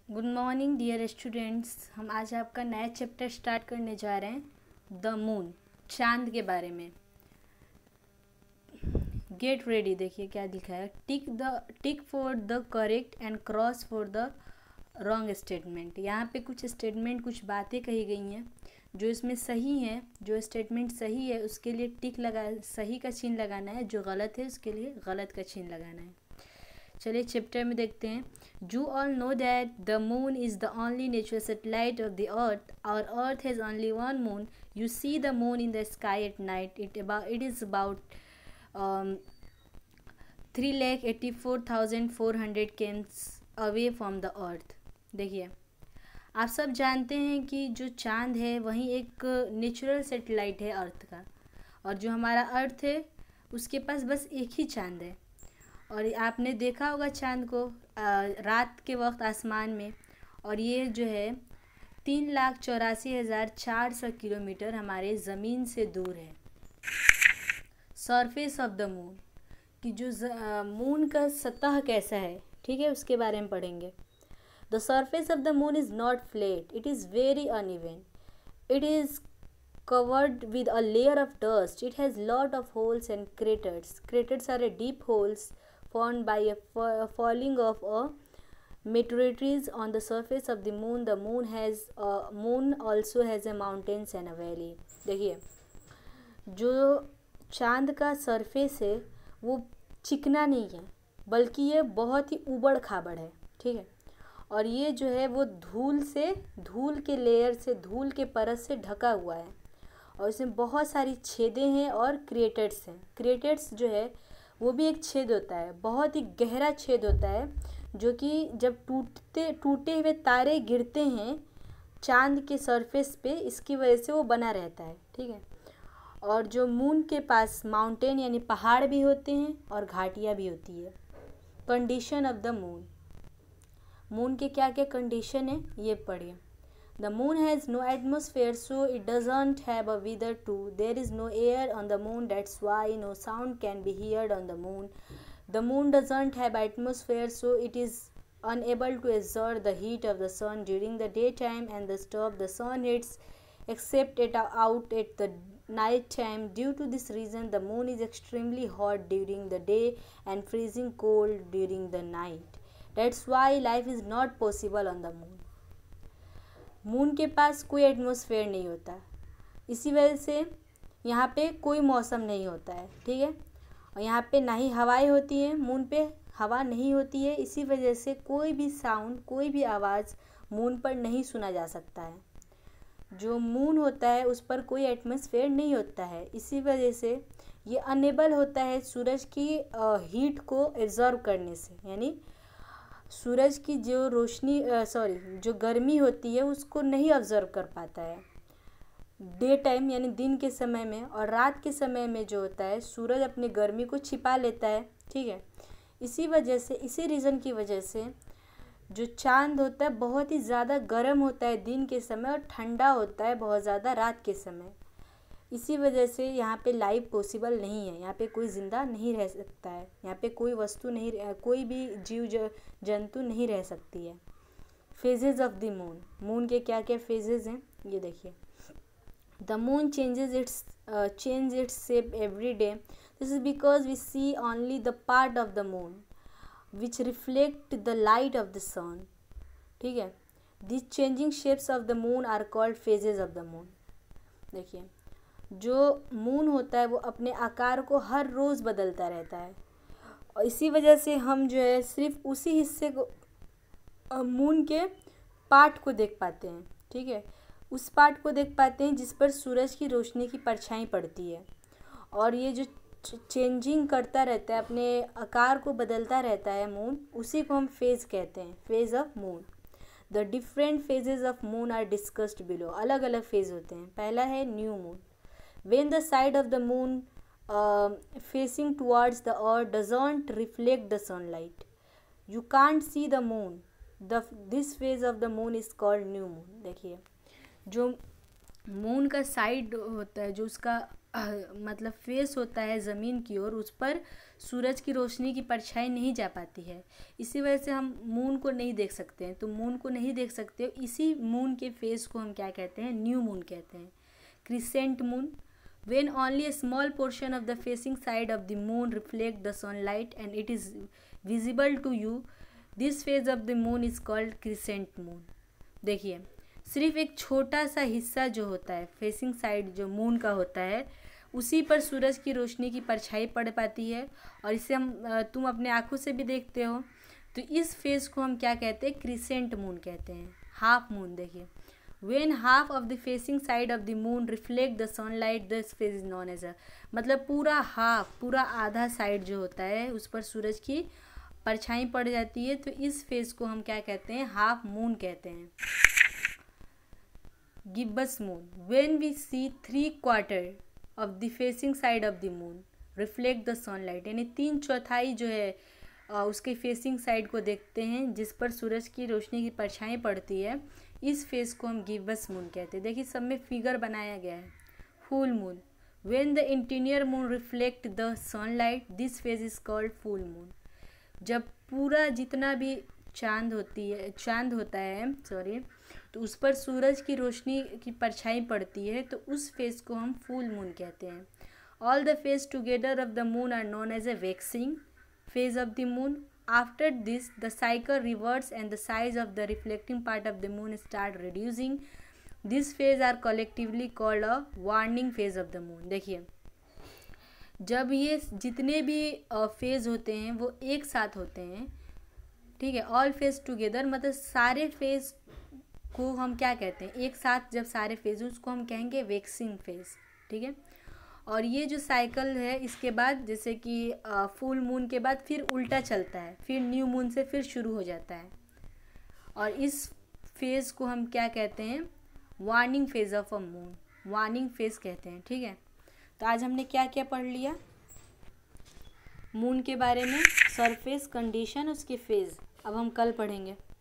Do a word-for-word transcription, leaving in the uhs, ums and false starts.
Good morning dear students. हम आज आपका नया चैप्टर स्टार्ट करने जा रहे हैं, द मून, चांद के बारे में। Get ready. देखिए क्या लिखा है, tick the tick for the correct and cross for the wrong statement. यहाँ पे कुछ स्टेटमेंट, कुछ बातें कही गई हैं जो इसमें सही हैं। जो स्टेटमेंट सही है उसके लिए टिक लगा, सही का चिन्ह लगाना है। जो गलत है उसके लिए गलत का चिन्ह लगाना है। चलिए चैप्टर में देखते हैं। You all know that the moon is the only natural satellite of the earth. Our earth has only one moon. You see the moon in the sky at night. It about it is about um, three lakh eighty four thousand four hundred kilometers away from the earth. देखिए, आप सब जानते हैं कि जो चांद है वही एक नेचुरल सैटेलाइट है अर्थ का, और जो हमारा अर्थ है उसके पास बस एक ही चांद है। और आपने देखा होगा चांद को आ, रात के वक्त आसमान में, और ये जो है तीन लाख चौरासी हज़ार चार सौ किलोमीटर हमारे ज़मीन से दूर है। सरफेस ऑफ द मून, कि जो मून का सतह कैसा है, ठीक है, उसके बारे में पढ़ेंगे। The surface of the moon is not flat, it is very uneven, it is covered with a layer of dust. It has lot of holes and craters. Craters are a deep holes formed by a fa- falling of a meteorites on the surface of the moon. The moon has a moon also has a mountains and a valley. देखिए, जो चांद का surface है वो चिकना नहीं है, बल्कि ये बहुत ही उबड़ खाबड़ है, ठीक है। और ये जो है वो धूल से, धूल के लेयर से, धूल के परत से ढका हुआ है, और इसमें बहुत सारी छेदें हैं और क्रिएटर्स हैं। क्रिएटर्स जो है वो भी एक छेद होता है, बहुत ही गहरा छेद होता है, जो कि जब टूटते टूटे हुए तारे गिरते हैं चांद के सरफेस पे, इसकी वजह से वो बना रहता है, ठीक है। और जो मून के पास माउंटेन यानी पहाड़ भी होते हैं और घाटियाँ भी होती है। Condition of the moon, moon के क्या क्या कंडीशन है ये पढ़िए। The moon has no atmosphere, so it doesn't have a weather too. There is no air on the moon, that's why no sound can be heard on the moon. The moon doesn't have atmosphere, so it is unable to absorb the heat of the sun during the daytime and the stop the sun hits except it out at the night time. Due to this reason, the moon is extremely hot during the day and freezing cold during the night. That's why life is not possible on the moon. Moon के पास कोई atmosphere नहीं होता, इसी वजह से यहाँ पे कोई मौसम नहीं होता है, ठीक है। और यहाँ पे ना ही हवाएं होती हैं, मून पे हवा नहीं होती है, इसी वजह से कोई भी साउंड, कोई भी आवाज़ मून पर नहीं सुना जा सकता है। जो मून होता है उस पर कोई एटमॉस्फेयर नहीं होता है, इसी वजह से ये अनेबल होता है सूरज की हीट को एब्जॉर्ब करने से, यानी सूरज की जो रोशनी, सॉरी जो गर्मी होती है उसको नहीं ऑब्जर्व कर पाता है डे टाइम यानी दिन के समय में। और रात के समय में जो होता है सूरज अपनी गर्मी को छिपा लेता है, ठीक है। इसी वजह से, इसी रीज़न की वजह से जो चांद होता है बहुत ही ज़्यादा गर्म होता है दिन के समय और ठंडा होता है बहुत ज़्यादा रात के समय। इसी वजह से यहाँ पे लाइफ पॉसिबल नहीं है, यहाँ पे कोई ज़िंदा नहीं रह सकता है, यहाँ पे कोई वस्तु नहीं, कोई भी जीव जंतु नहीं रह सकती है। Phases of the moon, moon के क्या क्या फेजेस हैं ये देखिए। The moon changes its change its shape every day, this is because we see only the part of the moon which reflect the light of the sun, ठीक है। This changing shapes of the moon are called phases of the moon. देखिए, जो moon होता है वो अपने आकार को हर रोज़ बदलता रहता है, और इसी वजह से हम जो है सिर्फ उसी हिस्से को, मून के पार्ट को देख पाते हैं, ठीक है, उस पार्ट को देख पाते हैं जिस पर सूरज की रोशनी की परछाई पड़ती है। और ये जो चेंजिंग करता रहता है, अपने आकार को बदलता रहता है मून, उसी को हम फेज कहते हैं, phase of moon. The different phases of moon are discussed below, अलग अलग फेज होते हैं। पहला है new moon, when the side of the moon uh, facing towards the earth doesn't reflect the sunlight, you can't see the moon, the this phase of the moon is called new moon। देखिए, जो moon का side होता है, जो उसका मतलब face होता है ज़मीन की ओर, उस पर सूरज की रोशनी की परछाई नहीं जा पाती है। इसी वजह से हम मून को नहीं देख सकते हैं। तो मून को नहीं देख सकते हो, इसी मून के फेस को हम क्या कहते हैं? न्यू मून कहते हैं। Crescent moon, when only a small portion of the facing side of the moon reflect the sunlight and it is visible to you, this phase of the moon is called crescent moon। देखिए, सिर्फ एक छोटा सा हिस्सा जो होता है facing side जो मून का होता है, उसी पर सूरज की रोशनी की परछाई पड़ पाती है और इसे हम तुम अपने आँखों से भी देखते हो। तो इस फेज को हम क्या कहते हैं? क्रिसेंट मून कहते हैं। हाफ मून, देखिए, when half of the facing side of the moon reflect the sunlight, this phase is known as a, मतलब पूरा हाफ, पूरा आधा साइड जो होता है उस पर सूरज की परछाई पड़ जाती है, तो इस फेज को हम क्या कहते हैं? हाफ मून कहते हैं। Gibbous moon, when we see three quarter of the facing side of the moon reflect the sunlight, यानी तीन चौथाई जो है उसके फेसिंग साइड को देखते हैं जिस पर सूरज की रोशनी की परछाई पड़ती है, इस फेस को हम गिब्बस मून कहते हैं। देखिए, सब में फिगर बनाया गया है। Full moon, when the interior moon reflect the sunlight, this phase is called full moon. जब पूरा जितना भी चांद होती है चांद होता है सॉरी तो उस पर सूरज की रोशनी की परछाई पड़ती है, तो उस फेज को हम फुल मून कहते हैं। All the phase together of the moon are known as a waxing phase of the moon. After this, the cycle reverts and the size of the reflecting part of the moon start reducing. This phase are collectively called a waning phase of the moon। देखिए, जब ये जितने भी phase होते हैं वो एक साथ होते हैं, ठीक है, ऑल फेज टुगेदर, मतलब सारे फेज को हम क्या कहते हैं? एक साथ जब सारे फेज उसको हम कहेंगे वैक्सिंग फेज, ठीक है। और ये जो साइकिल है इसके बाद, जैसे कि फुल मून के बाद फिर उल्टा चलता है, फिर न्यू मून से फिर शुरू हो जाता है, और इस फेज़ को हम क्या कहते हैं? Waning phase of a moon, waning phase कहते हैं, ठीक है। तो आज हमने क्या क्या पढ़ लिया मून के बारे में? सरफेस, कंडीशन, उसके फेज़। अब हम कल पढ़ेंगे।